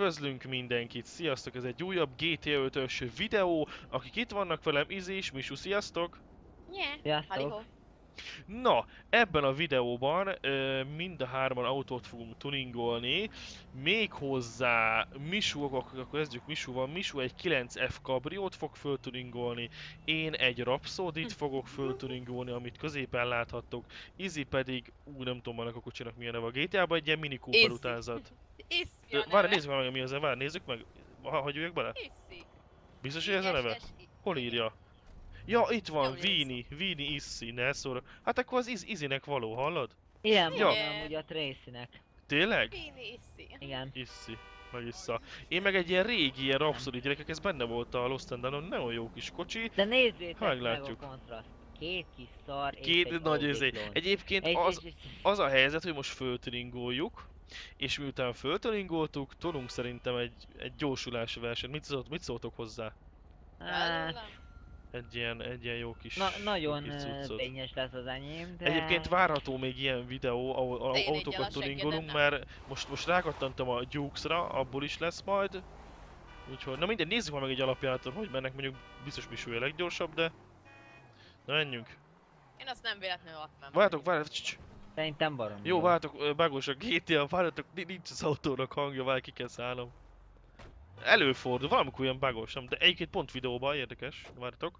Üdvözlünk mindenkit, sziasztok! Ez egy újabb GTA 5-ös videó. Akik itt vannak velem, Izi és Misu, sziasztok! Sziasztok! Na, ebben a videóban mind a hárman autót fogunk tuningolni. Méghozzá Misu, akkor kezdjük Misuval. Misu egy 9F Cabriót fog föltuningolni, én egy Rhapsodit fogok föltuningolni, amit középen láthattok. Izi pedig, nem tudom annak a kocsinak milyen neve a GTA-ban, egy ilyen Mini Cooper utánzat. Várj, nézzük meg mi az, várj, nézzük meg. Hagyjuk bele? Iszi. Biztos, hogy ez a neve? Hol írja? Ja, itt van, Vini Issi, ne szóra. Hát akkor az Izinek való, hallod? Ilyen Ja. mondom, ugye a Tracynek. Tényleg? Vini Issi. Igen. Issi. Megissza. Én meg egy ilyen régi, ilyen Rhapsody, gyerekek, ez benne volt a Lost and Damned-on, nagyon jó kis kocsi. De nézzétek meg a Meglátjuk. kontraszt. Két kis szar és Két egy nagy Audi izé. klón. Egyébként az a helyzet, hogy most föltuningoljuk, és miután föltuningoltuk, tolunk szerintem egy gyorsulási versenyt. Mit szóltok hozzá? Hát, Egy ilyen jó kis, nagyon jó kis cuccot. fényes lesz az enyém, de... Egyébként várható még ilyen videó, ahol De én autókat egyel a tuningolunk, seggedet mert most rákattantam a Dukes-ra, abból is lesz majd. Úgyhogy, na mindegy, nézzük már meg egy alapjáraton, hogy mennek, mondjuk biztos Misu a leggyorsabb, de... Na menjünk. Én azt nem véletlenül adtam. Várjatok, Szerintem barom. jó, várjatok, bágos a GTA, várjatok, nincs az autónak hangja, várj, ki kell szállnom. Előfordul, valamikor olyan bágos, nem, de egyébként pont videóban érdekes, várjatok.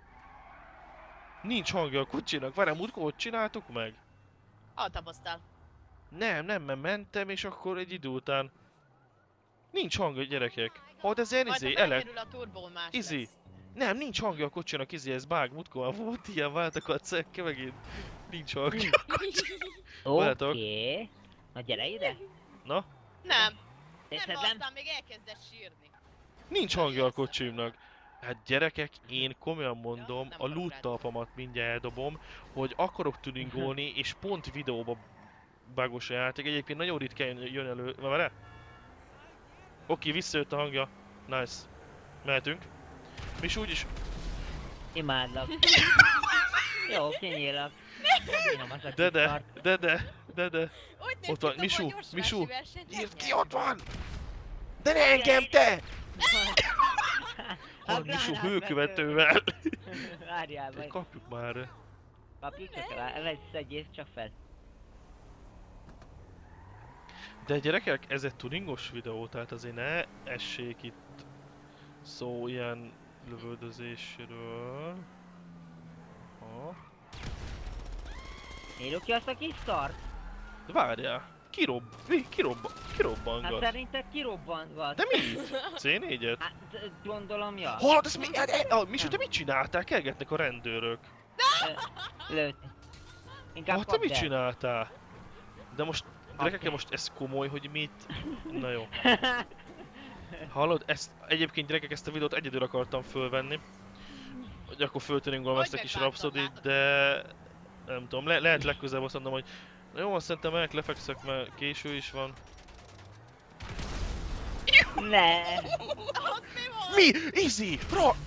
Nincs hangja a kocsinak, várjál, múltkor hogy csináltuk meg? Altaboztál. Nem, mert mentem, és akkor egy idő után... Nincs hangja, gyerekek. Hát ez ilyen Majd izé, ha belekerül a turbó más Izi. lesz. Nem, nincs hangja a kocsinak, izé, ez bug, múltkor volt ilyen, váltak a cekke megint. Nincs hangja. Várjátok. Oké. Na gyere ide. Na? Nem, És nem, ez nem... aztán még elkezdett sírni. Nincs hangja a kocsimnak. Hát gyerekek, én komolyan mondom, nem a akarok loot rád. talpamat mindjárt eldobom, hogy akarok tuningolni, és pont videóba bugos a játék. Egyébként nagyon ritkán jön elő. Várj! Oké, visszajött a hangja. Nice. Mehetünk. Mi is úgyis... Imádlak. Jó, kinyílak. Kínom az a kis De. Úgy Ott van, néztük, Misu, hogy gyorsulási Misu. versenyt Írd ki, nyerjen. ott van! De ne engem, te! A Van Misu gránát hőkövetővel. Várjál meg. Kapjuk már. Kapjuk csak rá, szedjél csak fel. De gyerekek, ez egy tuningos videó, tehát azért ne essék itt szó ilyen lövöldözésről. Ha. Írjuk ki azt a kis szart? De várjál, Hát kirobbangat. szerinted kirobbangat. De mit? C4-et? Hát gondolom, ja. Hallod, ez mi? Misu, te mit csináltál? Kergetnek a rendőrök. Lőtt. Inkább Ah, te kapd mit el. csináltál? De most, gyerekek, Oké. most ez komoly, hogy mit? Na jó. Hallod, egyébként gyerekek, ezt a videót egyedül akartam fölvenni. Hogy akkor föltuningolom ezt a kis megbántam, Rhapsodit, de... Nem tudom, lehet legközelebb azt mondom, hogy... Na jó, azt szerintem megyek, lefekszek, mert késő is van. Ne! Az mi volt? Mi? Izi!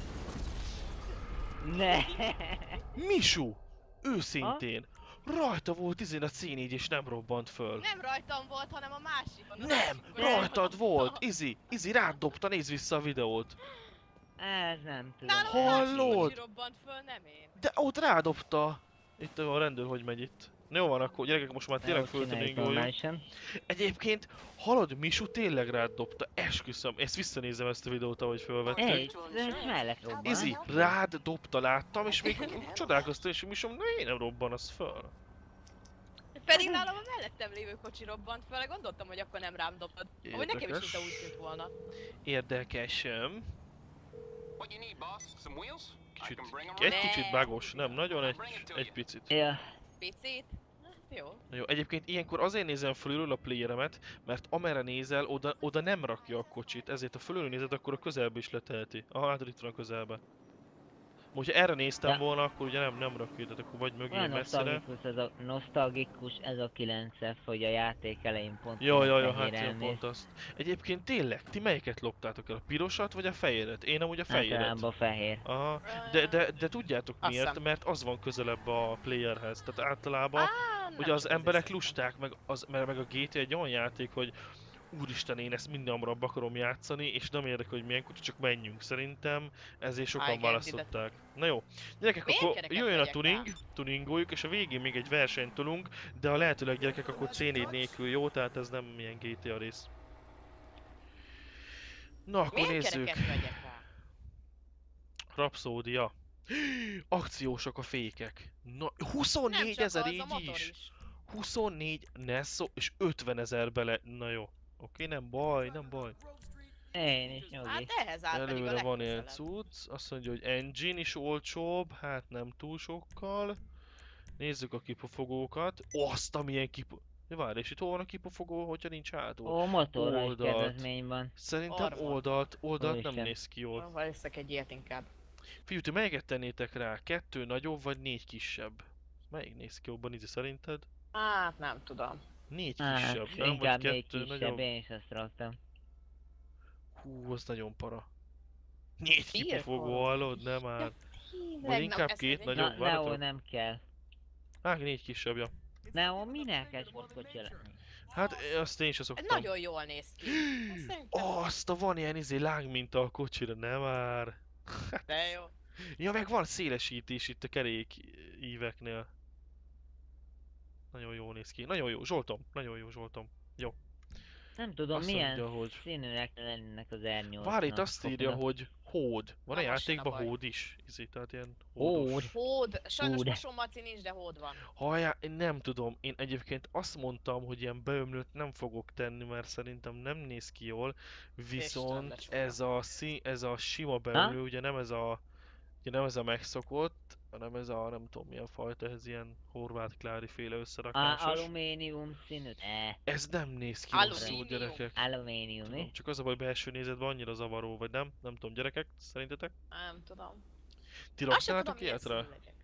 Ne! Misu! Őszintén! Rajta volt izén a C4 és nem robbant föl. Nem rajtam volt, hanem a másikon. Nem! Rajtad volt! Izi rád dobta, nézd vissza a videót! Ez nem tudom. Nálam Hallod? a másik kocsi robbant föl, nem én. De ott rádobta! Itt a rendőr hogy megy itt. Na jó van akkor, gyerekek, most már tényleg föltuningoljuk. Egyébként, hallod, Misu tényleg rád dobta, esküszöm. Ezt visszanézem ezt a videót, ahogy fölvettük. Egy, ez mellett robban. Izi, rád dobta, láttam, és még csodálkoztam, és Misu, na én nem robban az föl. Pedig nálam a mellettem lévő kocsi robbant fel, gondoltam, hogy akkor nem rám dobtad. Amúgy nekem is Érdekes. szinte úgy tűnt volna. Érdekesem. What you need, boss? Some wheels? I can bring 'em Egy around. kicsit bágos, nem nagyon, egy picit. Ja. Picit? Jó. Na jó, egyébként ilyenkor azért nézem fölülről a playeremet, mert amerre nézel, oda nem rakja a kocsit, ezért ha fölülről nézed, akkor a közelbe is leteheti. Aha, hát itt van a közelbe. Hogyha erre néztem Ja. volna, akkor ugye nem rakja, tehát akkor vagy mögé Olyan messzere. nosztalgikus ez a 9F, hogy a játék elején pont Ja, hát fehéren én néz. pont azt. Egyébként tényleg, ti melyiket loptátok el? A pirosat vagy a fehéret? Én amúgy a fehéret. Általában fehér. Aha, de tudjátok Azt miért? hiszem. Mert az van közelebb a playerhez. Tehát általában Nem ugye az tudom, emberek ez lusták, meg a GTA egy olyan játék, hogy Úristen, én ezt minden hamarabb akarom játszani, és nem érdekel, hogy milyen kocsi, csak menjünk. Szerintem ezért sokan Igen, választották. Na jó, gyerekek, Milyen akkor kereket jöjjön a vegyek tuning, tuningoljuk, és a végén még egy versenyt tolunk, de a lehetőleg gyerekek akkor C4 nélkül, jó? Tehát ez nem milyen GTA rész. Na, akkor Milyen nézzük. kereket vegyek rá? Rapszódia. Akciósak a fékek. Na, Nem 24 csak ezer az, a így motor is. is. 24 Nesso és 50 000 bele. Na jó. Oké, nem baj, nem baj. Én is nyugi. Hát ehhez áll pedig a Előre van ilyen legközelebb. cucc. Azt mondja, hogy engine is olcsóbb. Hát nem túl sokkal. Nézzük a kipufogókat. Azt, amilyen Várj, és itt hol van a kipufogó, hogyha nincs hátul? Ó, motorra is Oldalt. kedvezmény van. Szerintem Arra van. oldalt nem Úristen. néz ki jól. Valószínűleg egy ilyet inkább. Fiú, ti melyiket tennétek rá? 2 nagyobb vagy 4 kisebb? Melyik néz ki jobban így szerinted? Hát nem tudom. 4 Hát, kisebb, nem? inkább Vagy még 2 kisebb, nagyobb? én is azt raktam. Hú, az nagyon para. 4 Miért kipufogó, para? hallod? Nem már. Tényleg, Vagy inkább ezt két nem- nagyobb. Na, Neo várjatok. nem kell. Hát 4 kisebb, ja. Neo minek egy sportkocsi lenni? Hát azt én is Ez szoktam. nagyon jól néz ki. Ezt szerintem- Azt a van ilyen lángminta a kocsira, nem már. De jó. Ja, meg van szélesítés itt a kerék íveknél. Nagyon jól néz ki. Nagyon jó, Zsoltom. Nagyon jó, Zsoltom. Nem tudom Azt milyen mondja, hogy- színűnek lennének az R8-nak. Várj, itt azt írja, Kopnak. hogy hód. Van a Na, most játékban a baj. hód is? Tehát ilyen hódos. Hód. Hód. Sajnos Hód. mosómaci nincs, de hód van. Hajá, én nem tudom. Én egyébként azt mondtam, hogy ilyen beömlőt nem fogok tenni, mert szerintem nem néz ki jól. Viszont lecsúnya. ez a sima beömlő, ugye nem ez a megszokott, hanem ez a nem tudom milyen fajta, ez ilyen horvát klári féle összerakásos. Alumínium színű. Ez nem néz ki Alumínium. rosszul, gyerekek. Alumínium, Tudom, mi? csak az a baj, belső nézetben annyira zavaró, vagy nem? Nem tudom, gyerekek, szerintetek? Nem tudom. Ti Azt sem tudom, raknátok milyen ilyet rá? színű legyek.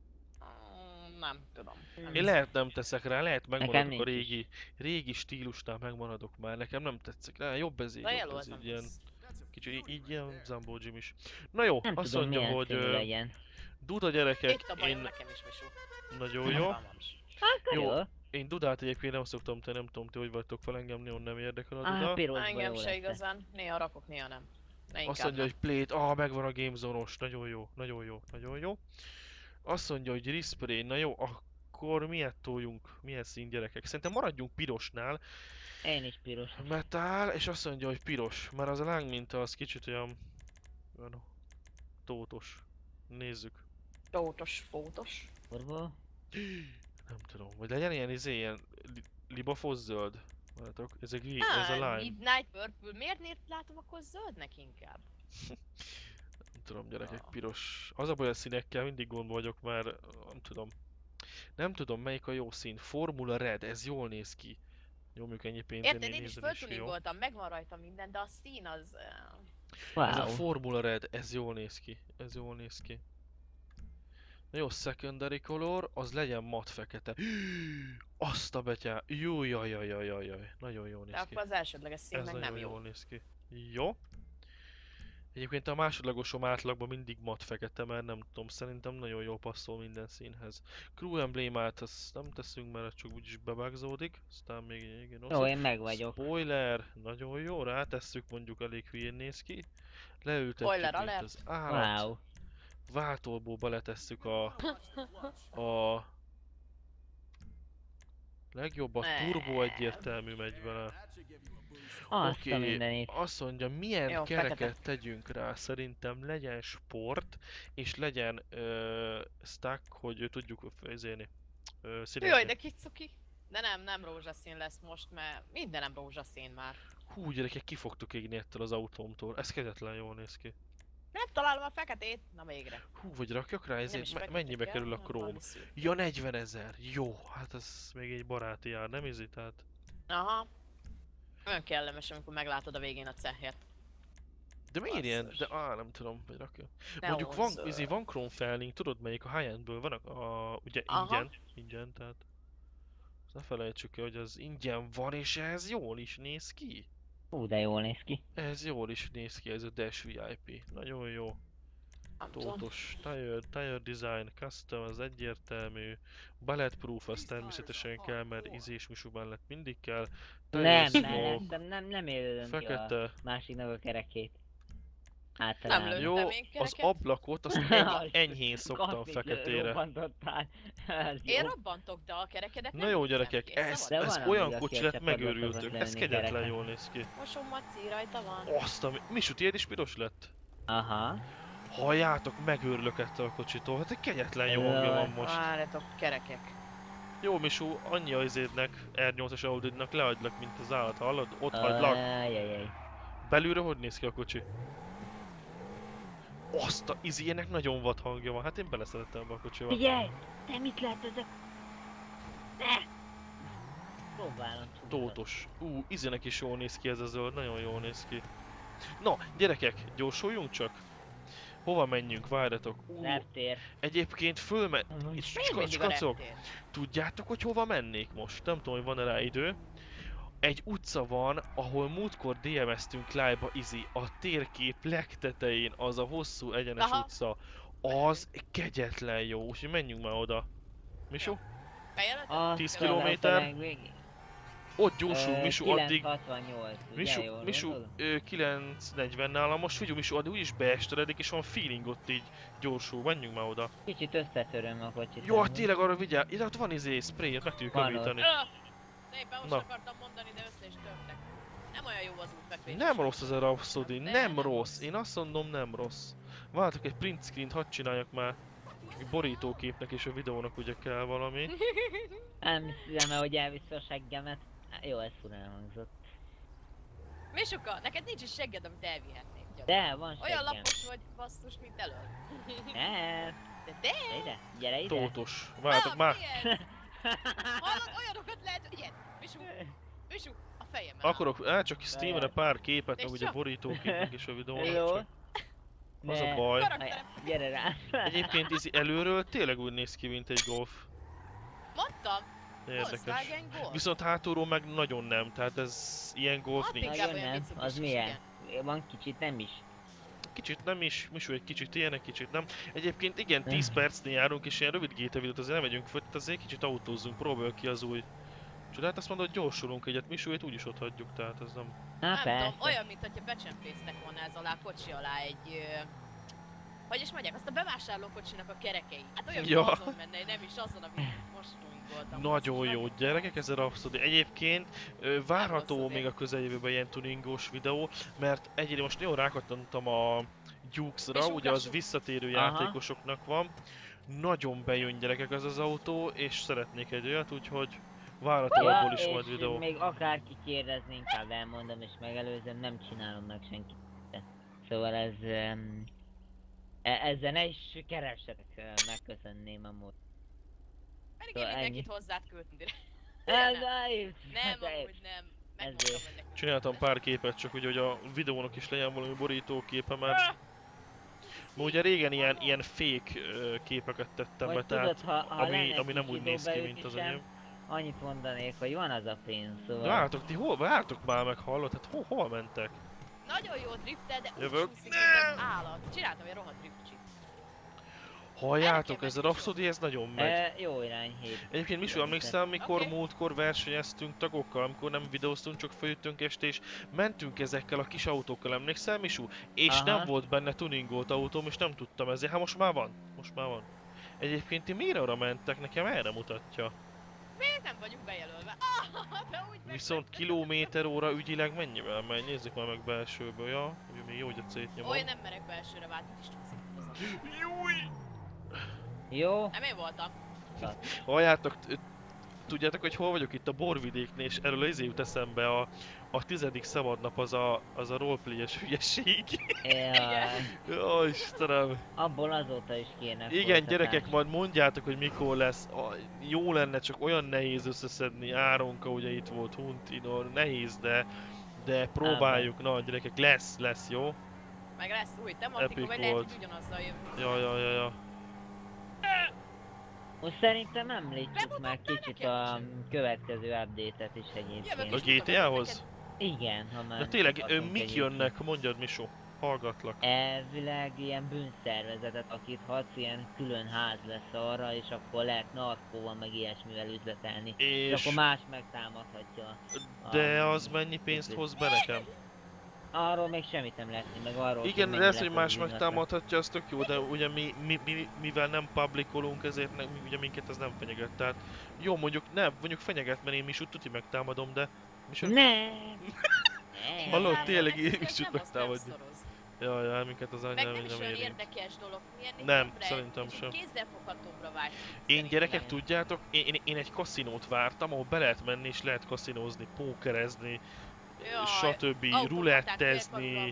Nem tudom. Én lehet nem teszek rá, lehet megmaradok a nincs is. régi stílusnál megmaradok már, nekem nem tetszik rá, jobb ez így, De jobb jelölt ez nem így ilyen, lesz. kicsit így ilyen Zambó Jim is. Na jó, Nem azt tudom mondja, milyen hogy színű legyen. Duda gyerekek, Itt a bajom én nekem is, Misú. nagyon jó. Fogalmam is. Hát Jó. jó. Én Dudát egyébként nem szoktam tenni, nem tudom ti hogy vagytok fel, engem nagyon nem érdekel a Ah, Duda. pirosba Engem jó se lesz. igazán. Néha rakok, néha nem. De Azt inkább mondja, nem. hogy plate, megvan a Gamezone-os, nagyon jó, nagyon jó, nagyon jó. Azt mondja, hogy Rispray, na jó, akkor miért toljunk, milyen szín gyerekek? Szerintem maradjunk pirosnál, Én is piros. metál, és azt mondja, hogy piros, mert az a lángminta az kicsit olyan tótos. Nézzük. Tótos, fótos. Forgó. Nem tudom, vagy legyen ilyen libafosz zöld. Látok, ez a lime. Midnight Purple. Miért látom akkor zöldnek inkább? Nem tudom, gyerekek, Ah. piros. Az a baj a színekkel, mindig gond vagyok, már nem tudom. Nem tudom melyik a jó szín. Formula Red, ez jól néz ki. Nyomjuk ennyi pénzt, Érted, ennél én is nézzen is jó. föltuningoltam, megvan rajta minden, de a szín az... Ez a Wow. Formula Red, ez jól néz ki. Ez jól néz ki. Na jó, secondary color, az legyen mat fekete. Azt a betyá. Jó, jaj. Nagyon jól De néz ki. akkor az elsődleges szín Ez meg nagyon nem jó. jól néz ki. Jó. Egyébként a másodlagosom átlagban mindig mat fekete, mert nem tudom, szerintem nagyon jól passzol minden színhez. Crew emblémát azt nem teszünk, mert az csak úgyis bebugzódik. Aztán még igen Jó, én meg vagyok. Spoiler, nagyon jó, rátesszük, mondjuk elég hülyén néz ki. Leültetjük, Spoiler mint alert. az állat. Wow. Váltóból beletesszük a legjobb, a turbo egyértelmű megy vele. Azt a Oké, mindenit. azt mondja, milyen Jó, kereket fekete. tegyünk rá, szerintem legyen sport, és legyen stack, hogy tudjuk főzélni. Jaj, Színezni. de kicuki. De nem rózsaszín lesz most, mert mindenem rózsaszín már. Hú, gyerekek, ki fogtok égni ettől az autómtól, ez kegyetlen jól néz ki. Nem találom a feketét, na végre. Hú, vagy rakjak rá, Nem ezért is fekete mennyibe kell, kerül a hanem króm? valami szürke. Ja, 40 000, jó, hát ez még egy baráti ár, nem izi, tehát... Aha. Olyan kellemes, amikor meglátod a végén a cehért. De miért ilyen? Basszus. De nem tudom, hogy rakja. Ne Mondjuk hozzá. van Chrome felning, tudod melyik a high-endből van ugye Aha. ingyen, tehát... Azt ne felejtsük el, hogy az ingyen van, és ez jól is néz ki. Hú, de jól néz ki. Ez jól is néz ki, ez a Dash VIP. Nagyon jó. Nem tudom. Tótos tire design, custom, az egyértelmű. Bulletproof, az természetesen kell, mert izésmisúban lett mindig kell. Nem, Teljesen jó. mellettem, nem élődöm ki a Fekete. másiknak a kerekét. Nem Általában. lőttem Jó, én az kereket. ablakot azt enyhén szoktam Klasszik feketére. robbantottál. Ez Én jó. robbantok, de a kerekedet Na nem jó lőttem gyerekek, ki, ez, szabad. De ez van olyan amúgy, aki kocsi a lett, csapadba megőrültünk. szokott Ez lőni kegyetlen kereken. jól néz ki. Mosom maci rajta van. Azt a... Misu, tiéd is piros lett? Aha. Halljátok, megőrülök ettől a kocsitól. Hát egy kegyetlen jó hangja van most. Várjatok, kerekek. Jó, Misu, annyi az izédnek, R8-as Audidnak leadlak, mint az állat, hallod? Ott hagylak. Ajajaj. Belülről hogy néz ki a kocsi? Azt a izének nagyon vad hangja van, hát én beleszerettem be a kocsiba. Figyelj! Te mit lehet ezek? Ne! Próbálom tudni. Tótos. Izének is jól néz ki ez a zöld, nagyon jól néz ki. Na, gyerekek, gyorsuljunk csak. Hova menjünk, várjatok. Reptér. Egyébként fölme... Miért mindig a Skacok, reptér? tudjátok, hogy hova mennék most? Nem tudom, hogy van-e rá idő. Egy utca van, ahol múltkor DMS-tünk live-ba a térkép legtetején, az a hosszú egyenes Aha. utca. Az kegyetlen jó, úgyhogy menjünk már oda. Misu? Bejelölted? 10 Azt kilométer. a legvégén. Ott gyorsul, Misu, addig... 968, ugye jól Misu, mondod? 940 nálam, most figyelj Misu, addig úgyis beesteredik és van feeling ott így gyorsul, menjünk már oda. Kicsit összetöröm a kocsit. Jó, hát amúgy. tényleg arra vigyál, ide ott van spray, meg tudjuk Van ott. javítani. Éppen most Na. akartam mondani, de össze is törtek. Nem olyan jó az útfekvés. Nem rossz az a Rhapsody, De nem nem rossz. rossz. Én azt mondom, nem rossz. Várjátok, egy print screen-t hadd csináljak már. Egy borítóképnek és a videónak ugye kell valami. Nem hiszem, hogy elvisz a seggemet. Jó, ez furán hangzott. Misuka, neked nincs is segged, amit elvihetnék. Gyere. De, van Olyan seggem. lapos vagy, basszus, mint elől. Nem. De Gyere ide, gyere ide. Tótos. Várjátok már. Milyen? Hallod, olyanokat lehet, ilyen. Misu, a fejemen. Akarok, csak Steven-re pár képet, meg És ugye csak- borítóképnek és a videónak. Jó. Csak az a Ne. baj. Karakterem. Gyere rá. Egyébként előről tényleg úgy néz ki, mint egy golf. Mondtam, Érdekes. Volkswagen Golf. Viszont hátulról meg nagyon nem, tehát ez ilyen golf Hát nincs. inkább Nagyon olyan nem, Mitsubishi az is, milyen? Van kicsit nem is. Kicsit nem is, Misu egy kicsit ilyen, egy kicsit nem. Egyébként igen, 10 percnél járunk és ilyen rövid GTA videót azért nem megyünk föl, tehát azért kicsit autózzunk, próbáljuk ki az új. Csodát azt mondod, hogy gyorsulunk egyet, Misuét úgyis ott hagyjuk, tehát ez nem... Na Nem persze. tudom, olyan, mint hogyha becsempésztek volna ez alá a kocsi alá egy... Hogy is mondják, azt a bevásárlókocsinak a kerekei. Hát olyan, Ja. mint azon menne, nem is azon, amit most voltam. Nagyon jó gyerekek, ez a Rhapsody. Egyébként várható rossz még a közeljövőben ilyen tuningos videó, mert egyébként most nagyon rákattantam a Dukes-ra, És ugye az ugrassuk. visszatérő Aha. játékosoknak van. Nagyon bejön gyerekek ez az autó, és szeretnék egy olyat, úgyhogy várható abból is majd és videó. még akárki kérdezni, inkább elmondom és megelőzöm, nem csinálom meg senki. Szóval ez... ezzel ne is keressetek, megköszönném amúgy. Pedig Szóval én ennyi. mindenkit hozzád küldtem direkt. Ez Nem. eljutott. Nem, amúgy nem. Megmondtam, Ezért. hogy nekünk Csináltam nem. pár képet, csak ugye, hogy a videónak is legyen valami borítóképe, mert ma ugye régen ilyen fake képeket tettem be, Vagy tehát tudod, ha ami lenne nem kis úgy néz ki, időbeütés mint az sem, enyém. Annyit mondanék, hogy van az a pénz, szóval... Vártok, ti vártok már meg, hallod? Hát hova mentek? Nagyon jó driftel, de úgy Jövök. csúszik, mint az állat. Csináltam egy rohadt driftcsit. Halljátok, El ez a kell Rhapsody, ez nagyon megy. Jó irányhét. Egyébként Misu, Jó, emlékszel, mikor Oké. múltkor versenyeztünk tagokkal, amikor nem videóztunk, csak feljöttünk este, és mentünk ezekkel a kis autókkal, emlékszel Misu? És Aha. nem volt benne tuningolt autóm, és nem tudtam ezért. Hát most már van, most már van. Egyébként ti miért arra mentek? Nekem erre mutatja. Miért nem vagyunk bejelölve? De úgy Viszont kilométer-óra ügyileg mennyivel megy? Nézzük már meg belsőből, ja? Ugye még jó, hogy a C-t nyomom. Ó, én nem merek belsőre váltani, is csúszik az a... Júj! Jó? Nem én voltam. Halljátok, tudjátok, hogy hol vagyok itt a borvidéknél, és erről az jut eszembe a 10. szabadnap az a roleplayes hülyeség. Jó, Istenem! Abból azóta is kéne. Igen, folytatás. gyerekek, majd mondjátok, hogy mikor lesz. Jó lenne, csak olyan nehéz összeszedni. Áronka ugye itt volt, Huntinor, nehéz, de próbáljuk. Na, gyerekek, lesz, jó? Meg lesz új tematika, Epic vagy lehet, volt. hogy ugyanazzal jövünk. Ja. Most szerintem említsük Bemutattál meg kicsit nekem a is? következő update-et is Jövök egyébként. A is mutatom GTA-hoz? neked. Igen, ha már... Na tényleg, adunk mik egy jönnek? Mondjad, Misu. Hallgatlak. Elvileg ilyen bűnszervezetet akíthatsz, ilyen külön ház lesz arra, és akkor lehet narkóval meg ilyesmivel üzletelni. És akkor És... más megtámadhatja. De az mennyi pénzt hoz be nekem? Arról még semmit nem lehet, meg arról Igen, mennyi de ez, lesz hogy az más ügylet. megtámadhatja, az tök jó, de ugye mivel nem publikolunk, ezért ugye minket ez nem fenyeget, tehát jó, mondjuk fenyeget, mert én Misut tuti megtámadom, de... Misut? Nem! Hallod, Igazából tényleg nekünk én ez is nem tud osz, nem megtámadni. szoroz. Jaj, minket az Meg annyira nem is nem olyan érint. érdekes dolog, milyen Nem, szerintem sem. kézzelfoghatóbbra vált. Én gyerekek, tudjátok, én egy kaszinót vártam, ahol be lehet menni és lehet kaszinózni, pókerezni, stb. Rulettezni,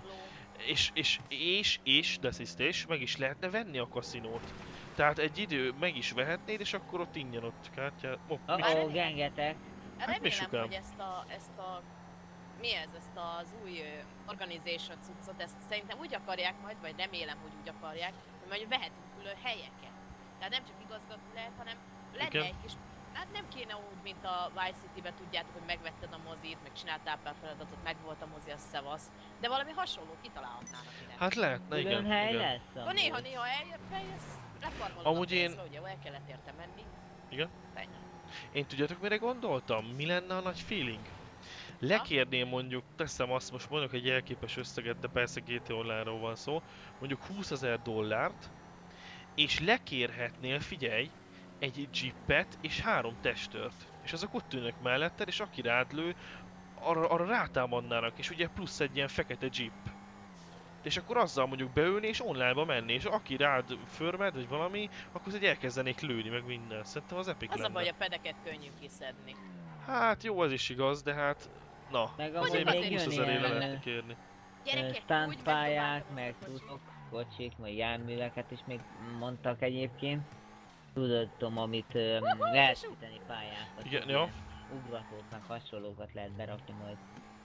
és meg is lehetne venni a kaszinót. Tehát egy idő meg is vehetnéd, és akkor ott ingyen ott kártyát... Gengetek. Remélem, Misukám. hogy ezt a mi ez, ezt az új organization cuccot, ezt szerintem úgy akarják majd, vagy remélem, hogy úgy akarják, hogy majd vehetünk külön helyeket. Tehát nem csak igazgató lehet, hanem lenne Igen. egy kis... Hát nem kéne úgy, mint a Vice City-ben, tudjátok, hogy megvetted a mozit, meg csináltál pár feladatot, meg volt a mozi, az szevasz. De valami hasonló kitalálhatnának ide. Hát lehetne, igen. Külön hely igen. lesz Akkor amúgy. néha eljössz, lefarmolod Amúgy a én- pénzre, ugye, el kellett érte menni. Igen. Ennyi. Én tudjátok mire gondoltam? Mi lenne a nagy feeling? Lekérném mondjuk, teszem azt, most mondok egy elképes összeget, de persze GT Online-ról van szó, mondjuk $20,000, és lekérhetnél, figyelj, egy jeepet és 3 testőrt. És azok ott ülnek melletted, és aki rád lő, arra rátámadnának, és ugye plusz egy ilyen fekete jeep. És akkor azzal mondjuk beülni és online-ba menni, és aki rád förmed, vagy valami, akkor egy elkezdenék lőni, meg minden. Szerintem az epic Az a lenne. baj, hogy a pedeket könnyű kiszedni. Hát jó, az is igaz, de hát... Na, Meg azért amúgy meg még 20 jön 000 ilyen lehet kérni. Gyerekek, úgy stuntpályák, meg megpróbáltam tudok kocsik, meg járműveket is még mondtak egyébként. Tudom, amit lehet süteni pályákat. Igen, ilyen ja. Ugratóknak hasonlókat lehet berakni majd.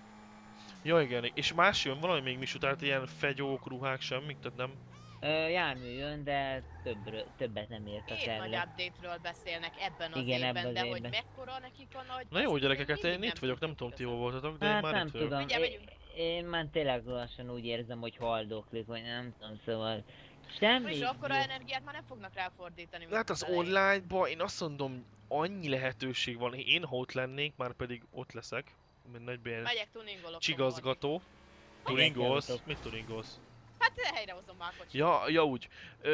Ja igen, és más jön valami még Misu, tehát ilyen fegyók, ruhák, semmik, tehát nem... Jármű jön, de többet nem értek Két nagy el. update-ről beszélnek ebben az Igen, évben, ebben az de hogy évben. mekkora nekik a nagy... Na jó azt gyerekek, mindig én itt vagyok, nem tudom ti hol voltatok, de én Hát már nem itt vagyok. tudom, Mindjárt megyünk. én már tényleg lassan úgy érzem, hogy haldoklik, vagy nem tudom, szóval... Semmi... És akkora energiát már nem fognak ráfordítani. mint Hát az elején. online-ba én azt mondom, annyi lehetőség van, én ha ott lennék, már pedig ott leszek, mint nagy ilyen Megyek tuningolok. csigazgató. Tuningolsz? Mit tuningolsz? Hát helyrehozom már a kocsit. Ja úgy.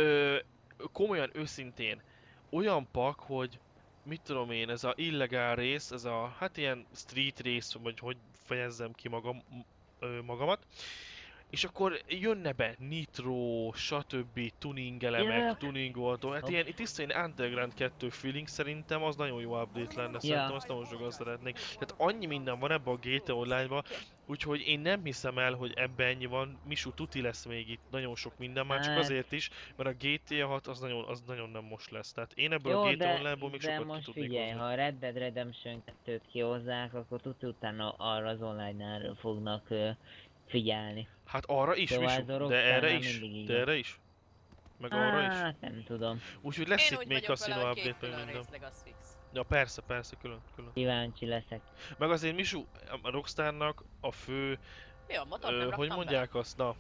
Komolyan, őszintén, olyan pak, hogy mit tudom én, ez a illegál rész, ez a hát ilyen street rész, vagy hogy fejezzem ki magamat. És akkor jönne be nitro, stb. Tuning elemek, Ja. tuningoltó, hát ilyen tiszta ilyen Underground 2 feeling szerintem az nagyon jó update lenne, szerintem azt nagyon sokan szeretnék. Tehát annyi minden van ebbe a GTA Online-ba, úgyhogy én nem hiszem el, hogy ebbe ennyi van. Misu tuti lesz még itt nagyon sok minden, már csak Hát. azért is, mert a GTA 6 az nagyon nem most lesz. Tehát én ebből Jó, a GTA de, Online-ból még de sokat ki most tudnék figyelj, hozni. ha a Red Dead Redemption 2-t kihozzák, akkor utána arra az online-nál fognak figyelni. Hát arra is, Szóval Misu, ez a de Rockstarnál erre is, mindig így de van. erre is. Meg arra is. Hát nem tudom. Úgyhogy lesz Én itt úgy még vagyok vele, casino hogy két update, meg külön minden. részleg az fix. Ja persze, külön. Kíváncsi leszek. Meg azért Misu, a Rockstarnak a fő, Mi a motor nem hogy raktam mondják azt, na.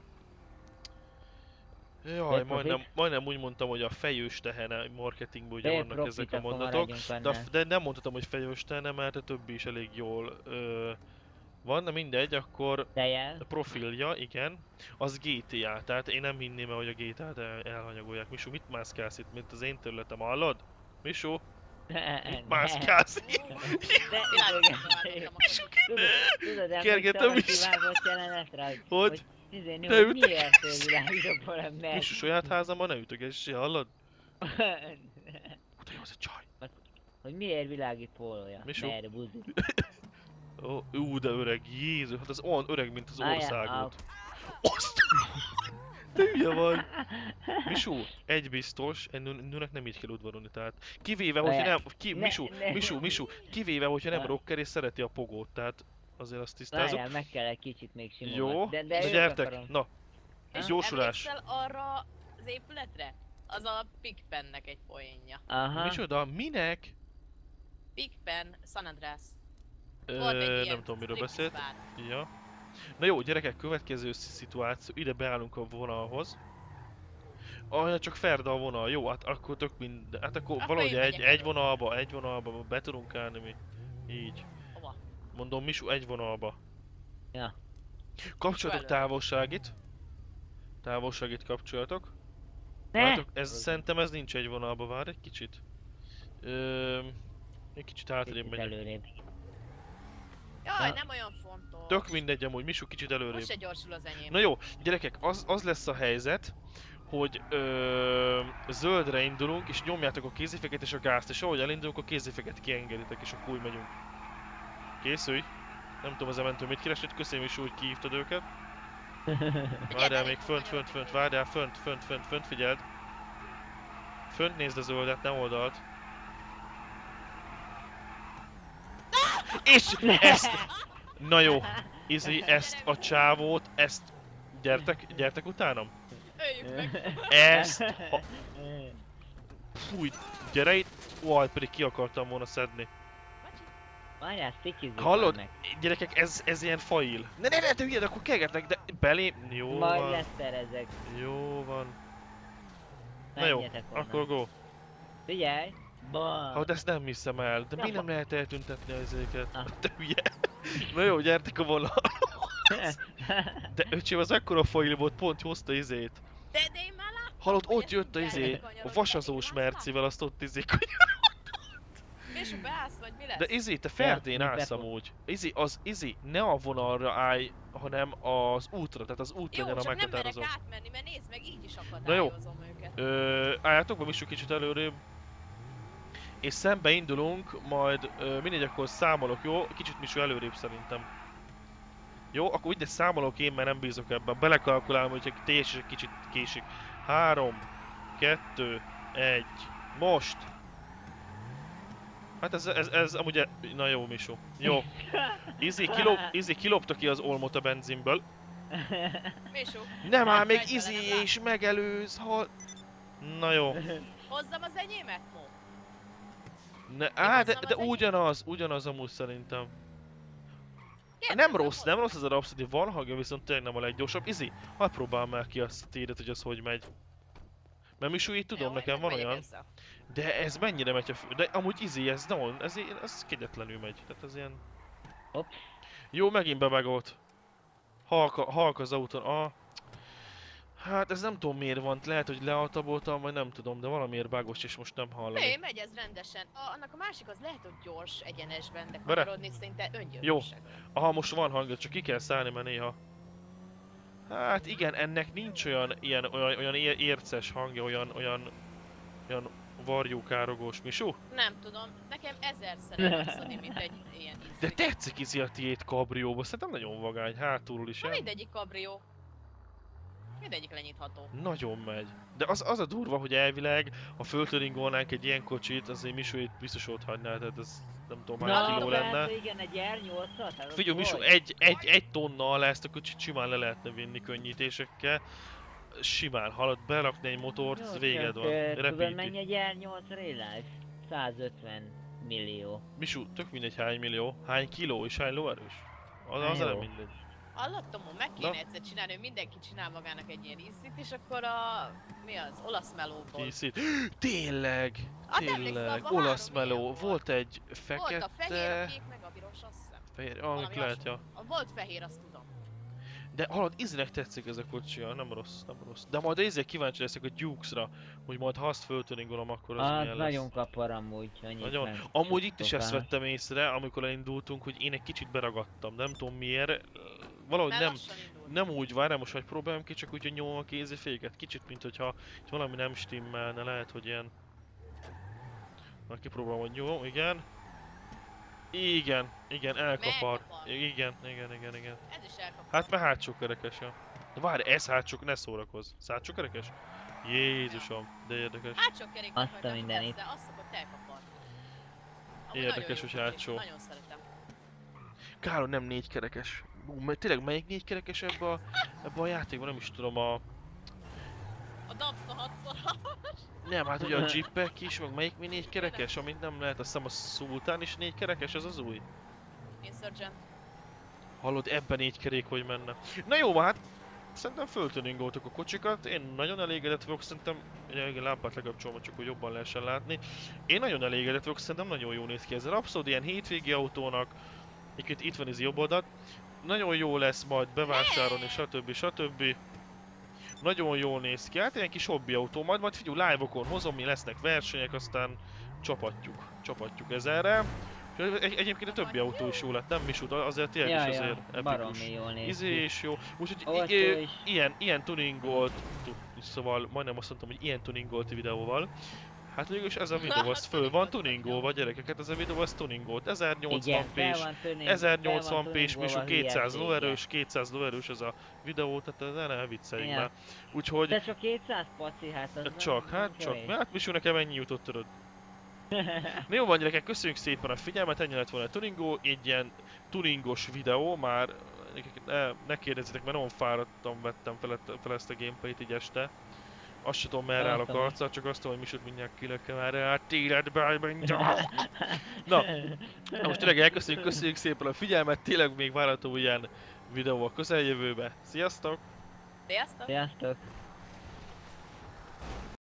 Jaj, Profit? majdnem úgy mondtam, hogy a fejős tehene marketingben ugye Fair vannak profit, ezek a akkor mondatok. maradjunk De, annál. de nem mondhatom, hogy fejős tehene, mert a többi is elég jól van, de mindegy, akkor Tejel? a profilja, igen, az GTA, tehát én nem hinném el, hogy a GTA-t elhanyagolják. Misu, mit mászkálsz itt, mint az én területem, hallod? Misu, mit mászkálsz itt? Tudod, Kergetem emlékszel a is. kivágott jelenetre? Hogy? Izéni, Ne hogy ütek. miért fölvilágítok valami, mert... Misu, saját házamban ne ütögess, hallod? Utána az a csaj. hogy miért világít pólója? Misu? Merre buzi? Ó, de öreg, Jézus, hát az olyan öreg, mint az Várjál, országot. Azt! Te hülye vagy! Misu, egy biztos, egy nőnek nem így kell udvarolni, tehát kivéve, hogyha Várjál. nem, Misu, kivéve, hogyha nem Ne. rocker és szereti a pogót, tehát azért azt tisztázom. Várjál, meg kell egy kicsit még simogatni. Jó, de na jót gyertek, akarom. na, És gyorsulás. emlékszel arra az épületre? Az a Pigpennek egy poénja. Aha. Micsoda, minek? Pigpen, San Andreas. Volt egy ilyen Nem tudom miről striptease beszélt. bár. Ja. Na jó, gyerekek, következő szituáció. Ide beállunk a vonalhoz. Ah, csak Ferda a vonal. Jó, hát akkor tök minden. Hát akkor Akkor valahogy én megyek egy elő. vonalba be tudunk állni mi. Így. Hova? Mondom, Misu, egy vonalba. Ja. Kapcsolatok Misu előre. távolságit. Távolságit kapcsolatok. Ne! Várjátok, szerintem ez nincs egy vonalba, vár egy kicsit. Egy kicsit hátrébb Kicsit megyek. előrébb. Jaj, Na. nem olyan fontos. Tök mindegy amúgy, Misu kicsit előrébb. Most se gyorsul az enyém. Na jó, gyerekek, az lesz a helyzet, hogy zöldre indulunk, és nyomjátok a kéziféket és a gázt, és ahogy elindulunk, a kéziféket kiengeditek, és akkor úgy megyünk. Készülj! Nem tudom, az ementő mit keresett, köszönöm is, hogy kihívtad őket. Várjál még, fönt, várjál, fönt, figyeld. Fönt nézd a zöldet, ne oldalt. És ezt! Na jó, Izzy, ezt a csávót, ezt... Gyertek utánam? Öljük meg. Ezt... Fúj, gyere itt! Uaj, pedig ki akartam volna szedni. Várjál, stickizzük Hallod? meg. Gyerekek, ez ilyen fail. Ne, te hülyed, akkor kergetnek, de belém... Jó Majd van. leszerezek. Jó van. Na jó, Menjetek onnan. akkor go. Figyelj! Bam! Hát ezt nem hiszem el, de mi Na, nem lehet eltüntetni az ezeket? Ah. Te hülye. Na jó, gyertek a vonal. De öcsém, az ekkora fail volt, pont hozta izét. De én már láttam, Hallod, hogy ott ezt jött a így izé, belekanyarod, a vasazós de én azt Mercivel, azt ott izé És beállsz, vagy mi lesz? De izé, te Ferdén Ja, állsz befog. amúgy. Izé, ne a vonalra állj, hanem az útra, tehát az út Jó, legyen a csak nem merek meghatározó. átmenni, mert nézd meg, így is Na jó. akadályozom őket. Álljátok be, Misu kicsit előrébb. És szembe indulunk, majd mindegy, akkor számolok, jó? Kicsit Misu előrébb szerintem. Jó, akkor úgy, de számolok én, mert nem bízok ebben. Belekalkulálom, hogy egy teljes egy kicsit késik. 3, 2, 1, most! Hát ez amúgy... Na jó, Misu. Jó. Izzy kilopta ki az olmot a benzinből. Misú, Nem áll, még Megy Izzy vele, nem is megelőz, Na jó. hozzam az enyémet, Mo? De hozzam az ugyanaz amúgy szerintem. Kérdezem, Nem hozzam. rossz ez a Rhapsody, van hangja, viszont tényleg nem a leggyorsabb. Izzy, hadd próbálj már ki azt a téret, hogy az hogy megy. Mert Misu, így tudom, Jó, nekem én van megyek olyan. ezzel. De ez mennyire megy a fő... De amúgy Izzy, ez kegyetlenül megy. Tehát ez ilyen... Hopp. Jó, megint bemegolt. Halk az autón. Hát ez nem tudom miért van, lehet, hogy lealtaboltam, vagy nem tudom, de valamiért bágos és most nem hallani. Megy ez rendesen. Annak a másik az lehet, hogy gyors egyenesben, de Bere. kanyarodni szinte öngyilkosság. Aha, most van hangja, csak ki kell szállni, mert néha... Hát igen, ennek nincs olyan érces hangja, olyan varjúkárogós, Misu? Nem tudom, nekem ezerszer eljátszani, mint egy ilyen De izé. tetszik Izzy a tiéd kabrióba, szerintem nagyon vagány, hátulról is Na el. mindegyik kabrió. Mindegyik lenyitható. Nagyon megy. De az a durva, hogy elvileg, ha föltöringolnánk egy ilyen kocsit, azért Misu itt biztos ott hagyná, tehát ez nem tudom hány kiló lenne. persze, igen, egy R8-at? Hát Figyelj, Misu, egy tonna alá ezt a kocsit simán le lehetne vinni könnyítésekkel. Simán, halad, berakni egy motort, ez véged van. Tudod Repíti. mennyi egy R8 Real Life? 150 millió. Misu, tök mindegy hány millió, hány kiló és hány lóerős. Az Hát nem jó. mindegy. Hallottam, hogy meg kéne Na. egyszer csinálni, hogy mindenki csinál magának egy ilyen izzit, és akkor a... Mi az? Olasz melóból. Készít. Tényleg! Hát emlékszel, Tényleg! abban Olasz 3 meló. ilyen Volt egy Volt a fehér, a fekete... kék, meg a piros, azt hiszem. Fehér, Valami amik lehet, ja. hasonló. Volt fehér, azt tudom. De hallod, Izzynek tetszik ez a kocsia, nem rossz. De majd ezért kíváncsi leszek a Dukes-ra, hogy majd ha azt föltöningolom, akkor az Az milyen nagyon lesz. kapar amúgy, annyit Nagyon. nem Amúgy itt is tudtok ezt rá. vettem észre, amikor elindultunk, hogy én egy kicsit beragadtam, nem tudom miért. Valahogy Mert nem, lassan indult. nem úgy várjál, most hogy próbáljam ki, csak úgy, hogy nyomom a kéziféket. Kicsit, mint hogyha itt valami nem stimmelne, lehet, hogy ilyen... Na, kipróbálom, hogy jó, igen. Igen, elkapar. Megkapar. Igen. Ez is elkapott. Hát mert hátsó kerekes, ja. De várj, ez hátsó, ne szórakozz. Ez hátsó kerekes? Jézusom, de érdekes. Hát sok kerék Azt a akartam, mindenit. persze, azt szokott elkaparni. Amúgy Érdekes, nagyon hogy jó kocsi, hátsó. Nagyon szeretem. Kár, hogy nem 4 kerekes. Tényleg melyik 4 kerekes ebbe a játékban? Nem is tudom, a... A Dabsta 6x. Nem, hát ugye a Jeepek is, meg melyik mi 4 kerekes, amit nem lehet, azt hiszem a Sultan is 4 kerekes, az az új. Insurgent. Hallod, ebben 4 kerék hogy menne. Na jó, hát szerintem föltuningoltuk a kocsikat, én nagyon elégedett vagyok, szerintem a lámpát lekapcsolom, csak hogy jobban lehessen látni. Én nagyon elégedett vagyok, szerintem nagyon jó néz ki ez a Rhapsody, ilyen hétvégi autónak, itt van ez jobb adat. Nagyon jó lesz majd bevásárolni, stb. Nagyon jól néz ki, hát ilyen kis hobbi autó, majd figyelj, live-okon hozom, mi lesznek versenyek, aztán csapatjuk ezerre. Egyébként a többi autó is jó lett, nem Misut, azért tényleg is azért epikus. Baromi jól néz ki. És jó, úgyhogy Olcsó is. ilyen tuningolt, szóval majdnem azt mondtam, hogy ilyen tuningolt videóval. Hát végülis ez a videó, az föl van tuningolva, gyerekeket, ez a videó az tuningolt, 1080 p-s Misu, 200 lóerős, 200 lóerős ez a videó, tehát ne vicceljünk Igen. már. Úgyhogy... De csak 200 paci, hát az Csak, nem hát kevés. csak, hát Misu nekem ennyi jutott, tudod. Na jó van gyerekek, köszönjük szépen a figyelmet, ennyi lett volna a tuningó, egy ilyen tuningos videó, már ne kérdezzetek, mert nagyon fáradtam, vettem fel ezt a gameplayt így este. Azt sem tudom merre áll a karccal, csak azt tudom, hogy Misut mindjárt kilöke már át életbe, mindjárt. Na most tényleg köszönjük szépen a figyelmet, tényleg még várható ilyen videó a közeljövőbe. Sziasztok! Sziasztok! Sziasztok!